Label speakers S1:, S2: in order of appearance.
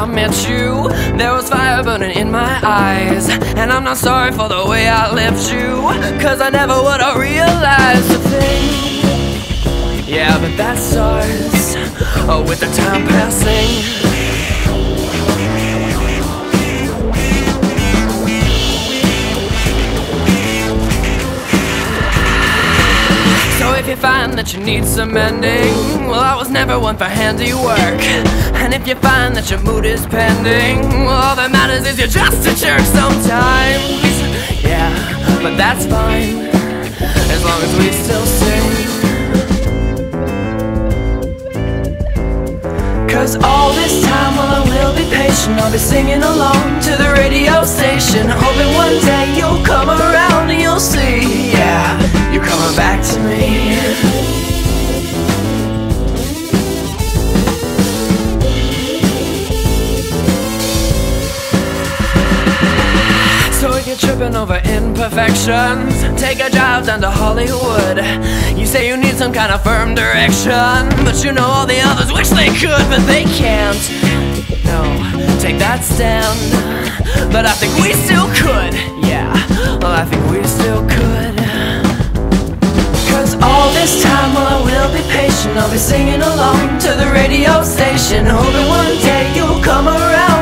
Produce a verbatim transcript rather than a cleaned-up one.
S1: I met you, there was fire burning in my eyes. And I'm not sorry for the way I left you, cause I never would have realized a thing. Yeah, but that starts oh, with the time passing. So if you find that you need some mending, well, I was never one for handiwork. And if you find that your mood is pending, well, all that matters is you're just a jerk sometimes. Yeah, but that's fine, as long as we still sing. Cause all this time, well, I will be patient. I'll be singing along to the radio station, hoping one day you'll come around and you'll see, yeah, you're coming back to me. So if you're tripping over imperfections, take a drive down to Hollywood. You say you need some kind of firm direction, but you know all the others wish they could, but they can't. No, take that stand. But I think we still could, yeah, well, I think we still could. Cause all this time, well, I will be patient. I'll be singing along to the radio station, hoping one day you'll come around